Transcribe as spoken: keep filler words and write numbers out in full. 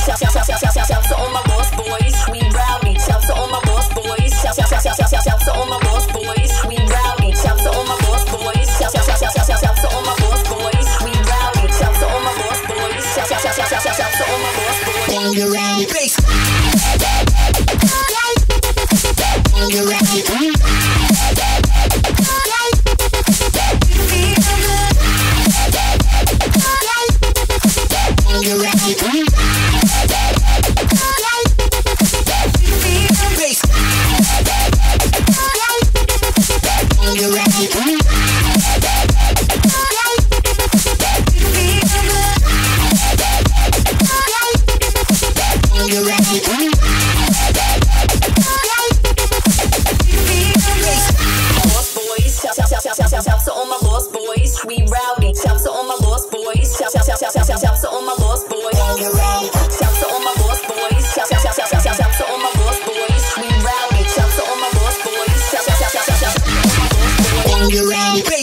Shout, shout, shout, shout, shout, shout, shout to all my lost boys. We rowdy. Shout to all my lost boys. Shout, shout, shout, shout, shout, shout, shout to all my lost boys. We rowdy. Shout to all my lost boys. Shout, shout, shout, shout, shout, shout, shout to all my lost boys. We rowdy. Shout to all my lost boys. Shout, shout, shout, shout, shout, shout, shout to all my lost boys. Bang around the bass. Bang around the bass. Shout to all my lost boys, we rowdy. Shout to all my lost boys. Shout, shout, shout, shout, shout, shout, shout to all my lost boys. Shout to all my lost boys. Shout, shout, shout, shout, shout, shout, shout to all my lost boys. We rowdy. Shout to all my lost boys. Shout, shout, shout, shout, shout, shout to all my lost boys.